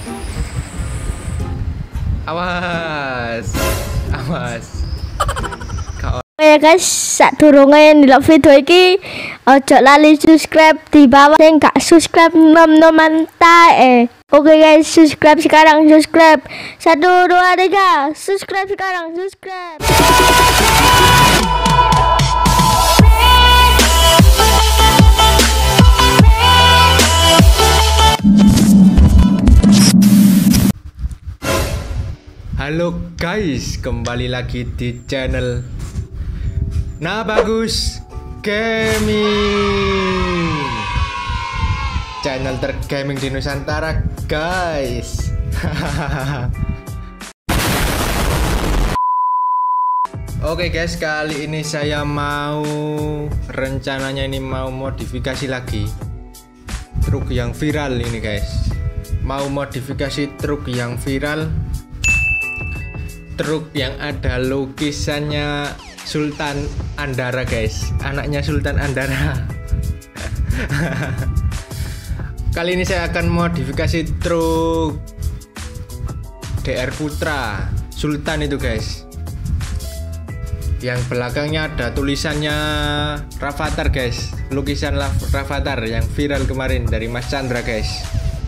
Awas. Awas. Ya guys, sadurunge ndelok video iki ojo lali subscribe di bawah. Sing gak subscribe nom-noman tae. Oke guys, subscribe sekarang, subscribe. 1 2 3, subscribe sekarang, subscribe. Halo guys, kembali lagi di channel Nabagus Gaming, channel tergaming di Nusantara guys. Oke guys, kali ini saya rencananya mau modifikasi lagi truk yang viral ini guys. Mau modifikasi truk yang viral, truk yang ada lukisannya Sultan Andara guys, anaknya Sultan Andara. Kali ini saya akan modifikasi truk DR Putra Sultan itu guys, yang belakangnya ada tulisannya Rafathar guys, lukisan Rafathar yang viral kemarin dari Mas Chandra guys.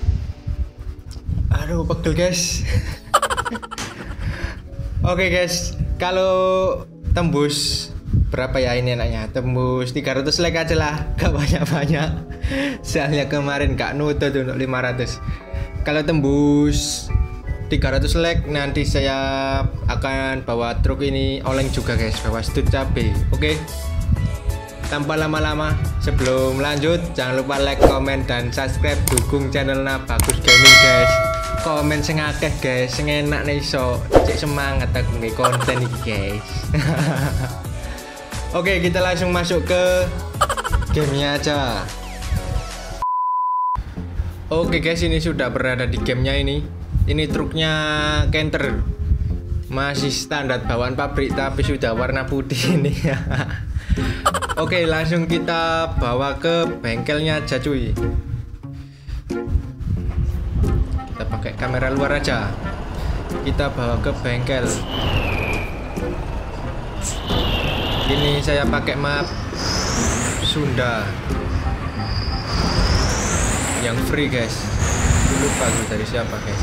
Aduh pegel guys. Oke guys, kalau tembus berapa ya ini enaknya? Tembus 300 like aja lah, gak banyak-banyak. Soalnya kemarin gak nutut untuk 500. Kalau tembus 300 like nanti saya akan bawa truk ini oleng juga guys, bawa stud cabe. Oke. Tanpa lama-lama, sebelum lanjut jangan lupa like, komen, dan subscribe. Dukung channel Nabagus Gaming guys. Komen sing akeh guys, sing enak nih, iso cek semangat aku nge konten iki guys. Oke, kita langsung masuk ke gamenya aja. Oke guys, ini sudah berada di gamenya ini. Ini truknya Canter, masih standar bawaan pabrik tapi sudah warna putih ini. Oke, langsung kita bawa ke bengkelnya aja cuy. Kita pakai kamera luar aja, kita bawa ke bengkel. Ini saya pakai map Sunda yang free guys. Lupa gue dari siapa guys.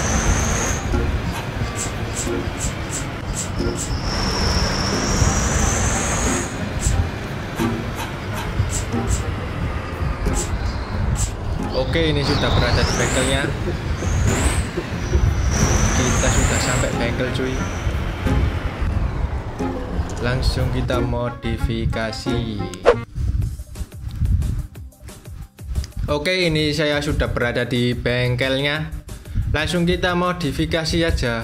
Oke, ini sudah berada di bengkelnya. Kita sudah sampai bengkel cuy. Langsung kita modifikasi. Oke, ini saya sudah berada di bengkelnya. Langsung kita modifikasi aja.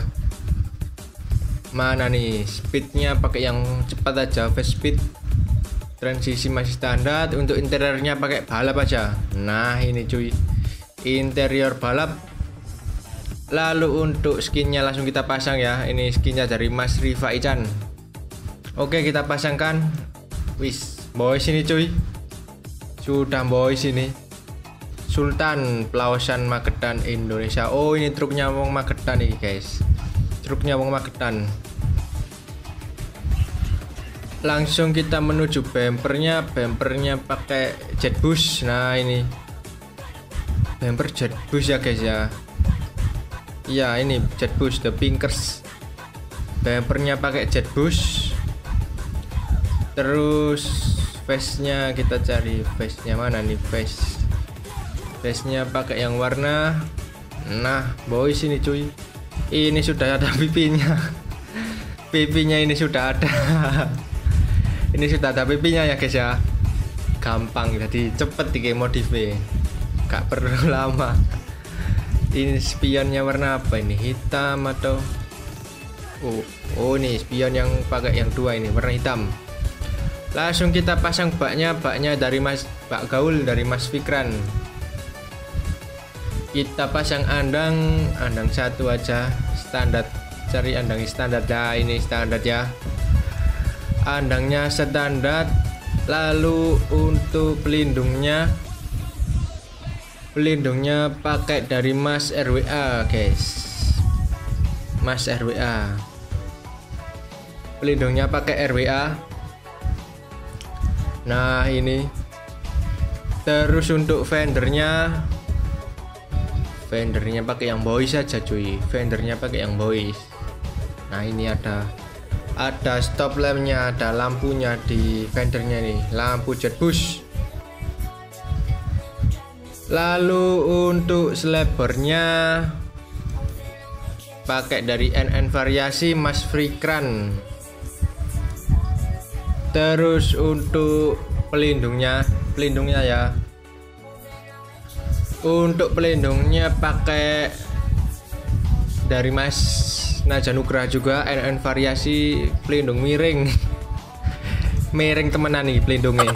Mana nih speednya, pakai yang cepat aja, fast speed. Transisi masih standar. Untuk interiornya pakai balap aja. Nah ini cuy, interior balap. Lalu untuk skinnya langsung kita pasang ya. Ini skinnya dari Mas Rifa Ican. Oke, kita pasangkan. Wis boys ini cuy, sudah boys ini. Sultan Pelausan Magetan Indonesia. Oh ini truknya wong Magetan nih guys, truknya wong Magetan. Langsung kita menuju bempernya. Bempernya pakai Jetbus. Nah ini bemper Jetbus ya guys ya. Iya ini Jetbus The Pinkers. Bempernya pakai Jetbus. Terus face-nya kita cari, face-nya mana nih face. Face-nya pakai yang warna. Nah boys ini cuy, ini sudah ada pipinya. Pipinya ini sudah ada. Ini sudah ada pipinya ya guys ya. Gampang, jadi cepet di modifnya, gak perlu lama. Ini spionnya warna apa ini, hitam atau oh nih spion yang pakai yang dua ini warna hitam. Langsung kita pasang baknya dari Bak Gaul dari Mas Fikran. Kita pasang andang satu aja, standar. Cari andang standar ya, ini standar ya. Andangnya standar. Lalu untuk pelindungnya Pelindungnya pakai dari Mas RWA guys, Mas RWA. Pelindungnya pakai RWA. Nah ini. Terus untuk fendernya pakai yang boys saja cuy, fendernya pakai yang boys. Nah ini ada stop lampnya, ada lampunya di fendernya nih, lampu jet push. Lalu untuk selebernya pakai dari NN variasi Mas Fikran. Terus untuk pelindungnya ya, untuk pelindungnya pakai dari Mas Najanugra juga, NN variasi pelindung miring. Miring temenan nih pelindungnya.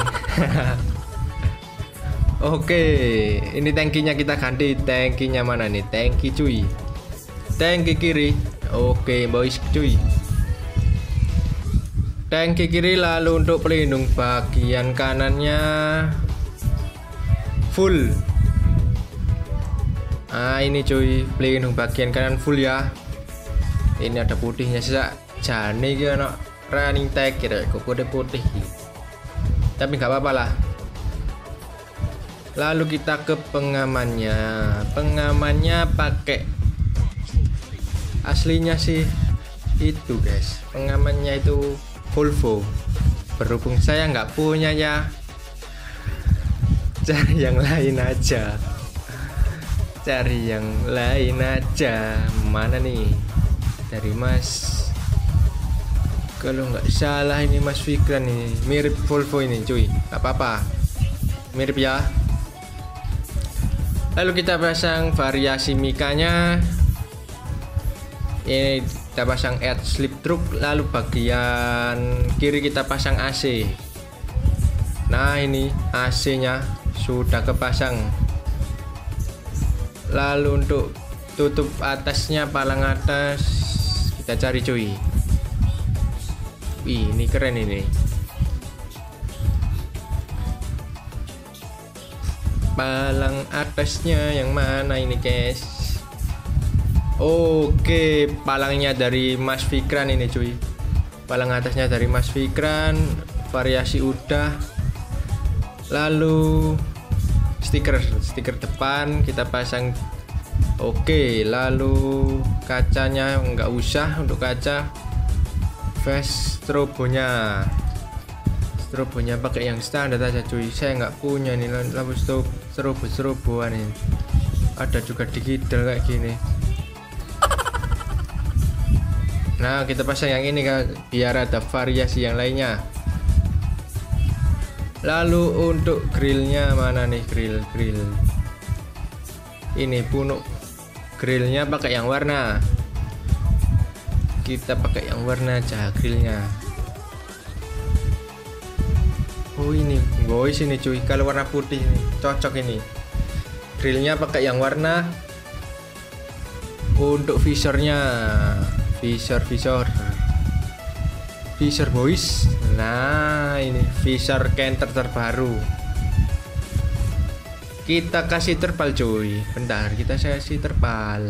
Oke, ini tangkinya kita ganti. Tangkinya mana nih? Tangki cuy, tangki kiri. Oke boys cuy, tangki kiri. Lalu untuk pelindung bagian kanannya full. Ah ini cuy, pelindung bagian kanan full ya. Ini ada putihnya sisa jane iki ana running tag kira kok kode putih iki. Tapi nggak apa-apa lah. Lalu kita ke pengamannya. Pengamannya pakai aslinya sih itu guys. Pengamannya itu Volvo. Berhubung saya nggak punya ya, cari yang lain aja. Cari yang lain aja. Mana nih? Dari Mas, kalau nggak salah ini Mas Fikran nih, mirip Volvo ini cuy, nggak apa-apa, mirip ya. Lalu kita pasang variasi mikanya, ini kita pasang add slip truk. Lalu bagian kiri kita pasang AC. Nah ini AC nya sudah kepasang. Lalu untuk tutup atasnya, palang atas kita cari cuy. Wih ini keren ini. Palang atasnya yang mana ini guys? Oke, palangnya dari Mas Fikran ini cuy. Palang atasnya dari Mas Fikran, variasi udah. Lalu stiker depan kita pasang. Oke, lalu kacanya nggak usah, untuk kaca flash strobonya pakai yang standar aja cuy. Saya nggak punya nih lampu stroboan ini. Ada juga digital kayak gini. Nah kita pasang yang ini kan biar ada variasi yang lainnya. Lalu untuk grillnya mana nih? Grill ini punuk. Grillnya pakai yang warna. Kita pakai yang warna aja grillnya. Oh ini boys ini cuy, kalau warna putih ini cocok ini. Grillnya pakai yang warna. Untuk visornya, visor boys. Nah ini visor Canter terbaru. Kita kasih terpal cuy. Bentar, kita kasih terpal.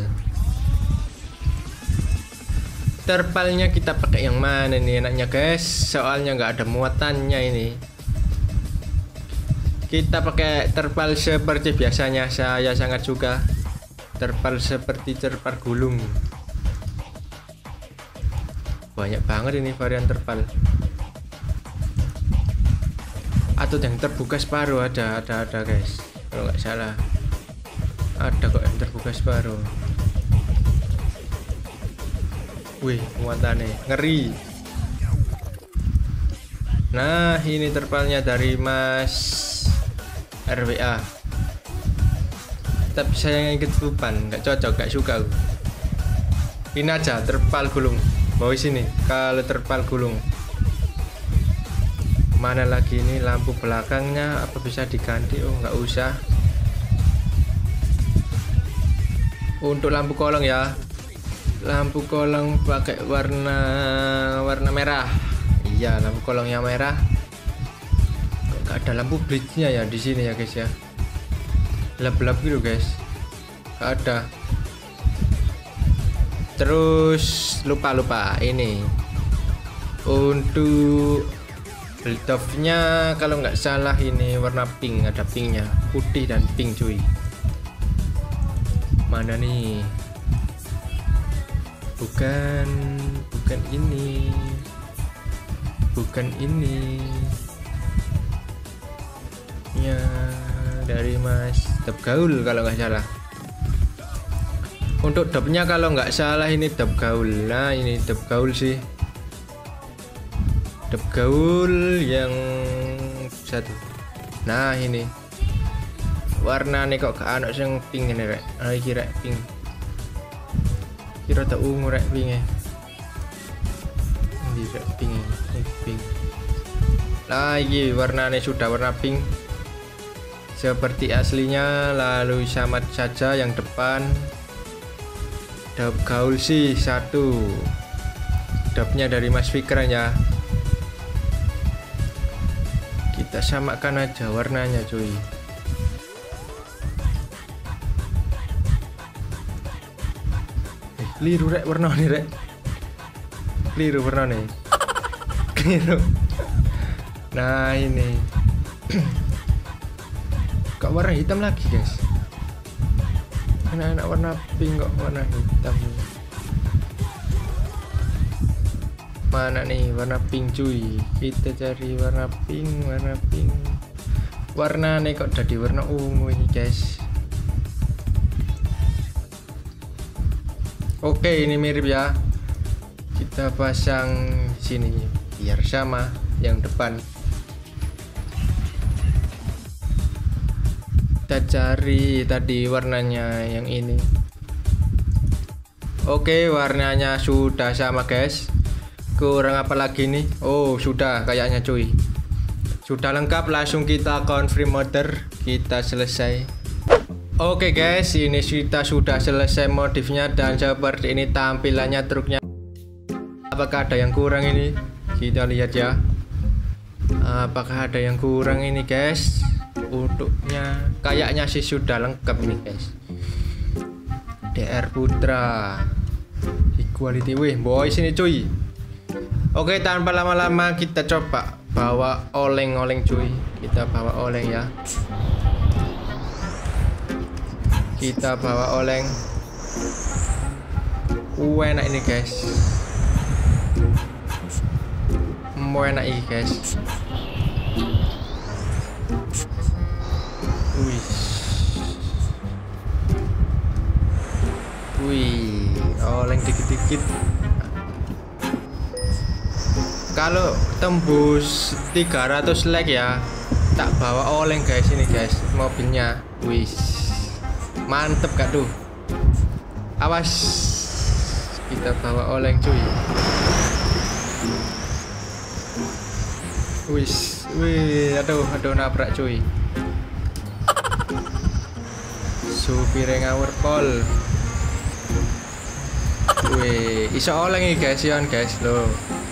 Terpalnya kita pakai yang mana nih enaknya guys? Soalnya nggak ada muatannya ini. Kita pakai terpal seperti biasanya. Saya sangat suka terpal seperti terpal gulung. Banyak banget ini varian terpal. Atau yang terbuka separuh ada guys. Kalau nggak salah ada kok yang terbuka separuh. Wih muatannya ngeri. Nah ini terpalnya dari Mas RWA. Tapi saya yang ketutupan, nggak cocok, nggak suka. Ini aja terpal gulung. Bawa sini kalau terpal gulung. Mana lagi ini lampu belakangnya, apa bisa diganti? Oh nggak usah. Untuk lampu kolong ya, lampu kolong pakai warna merah. Iya lampu kolongnya merah. Kok nggak ada lampu blitz-nya ya di sini ya guys ya. gelap-gelap gitu guys, gak ada. Terus lupa ini untuk build off-nya kalau nggak salah ini warna pink, ada pinknya, putih dan pink cuy. Mana nih? Bukan ini, ya dari Mas Dap Gaul kalau nggak salah. Untuk dapnya kalau nggak salah ini Dap Gaul. Nah ini Dap Gaul sih, Dap Gaul yang satu. Nah ini warnanya kok ke anak yang pink ini rek, kira pink, kira tak ungu rek pink ya, ini rek pink, ini pink. Lagi warnanya sudah warna pink seperti aslinya, lalu sama saja yang depan. Dap Gaul sih satu, dapnya dari Mas Fikran ya. Kita samakan aja warnanya cuy. Keliru rek warna nih rek, keliru warna nih, keliru. Nah ini kok warna hitam lagi guys, enak-enak warna pink kok warna hitam. Mana nih warna pink cuy, kita cari warna pink. Warna nih kok jadi warna ungu ini guys. Oke ini mirip ya, kita pasang sini biar sama yang depan. Kita cari tadi warnanya yang ini. Oke warnanya sudah sama guys, kurang apa lagi nih? Oh sudah kayaknya cuy, sudah lengkap. Langsung kita confirm order, kita selesai. Oke guys, ini kita sudah selesai modifnya dan seperti ini tampilannya truknya. Apakah ada yang kurang ini? Kita lihat ya. Apakah ada yang kurang ini guys? Untuknya kayaknya sih sudah lengkap ini guys. DR Putra Equality, wih boys ini cuy. Oke tanpa lama-lama kita coba bawa oleng-oleng cuy. Kita bawa oleng ya. Kita bawa oleng. Enak ini guys, enak ini guys. Wih, oleng dikit-dikit. Kalau tembus 300 like ya, tak bawa oleng guys ini guys, mobilnya. Wih, mantep gak tuh? Awas, kita bawa oleng cuy. Wih, aduh nabrak cuy. Supir ngawur pol. Wih, iso oleng nih guys, yon guys lo.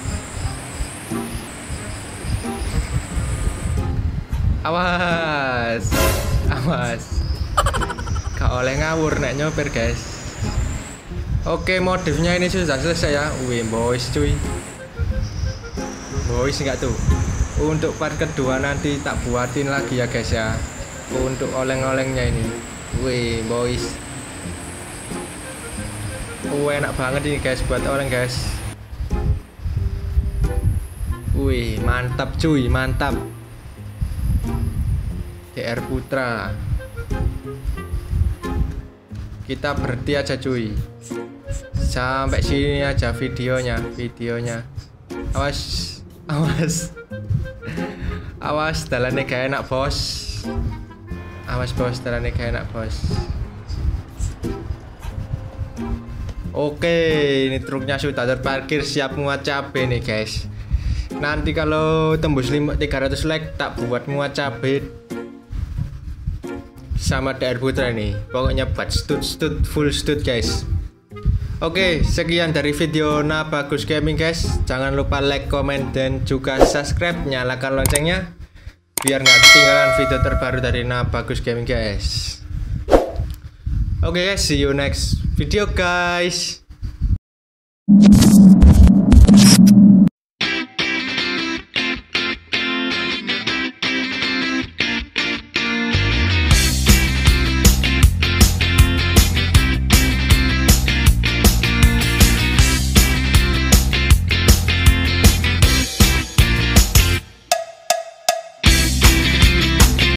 Awas. Gak oleh ngawur nek nyopir guys. Oke modifnya ini sudah selesai ya. Wih boys cuy, boys enggak tuh. Untuk part kedua nanti tak buatin lagi ya guys ya, untuk oleng-olengnya ini. Wih boys, enak banget ini guys buat oleng guys. Wih mantap cuy, mantap. DR Putra. Kita berhenti aja cuy, sampai sini aja videonya. Awas dalannya gak enak bos. Awas bos, dalannya gak enak bos. Oke, ini truknya sudah terparkir siap muat cabai nih guys. Nanti kalau tembus 300 like tak buat muat cabai sama DR Putra nih. Pokoknya buat stud full stud guys. Oke, sekian dari video Nabagus Gaming guys. Jangan lupa like, comment, dan juga subscribe. Nyalakan loncengnya biar nggak ketinggalan video terbaru dari Nabagus Gaming guys. Oke guys, see you next video guys.